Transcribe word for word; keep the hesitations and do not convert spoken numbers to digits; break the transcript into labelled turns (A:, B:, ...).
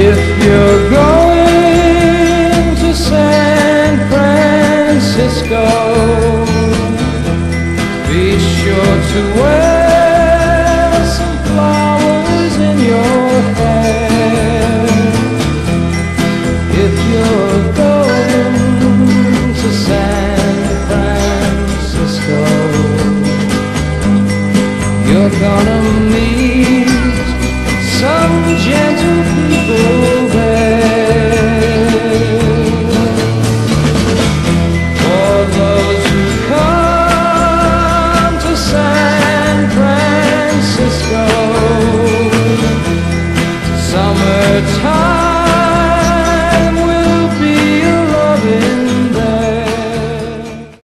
A: If you're going to San Francisco, be sure to wear some flowers in your hair. If you're going to San Francisco, you're gonna meet some gentle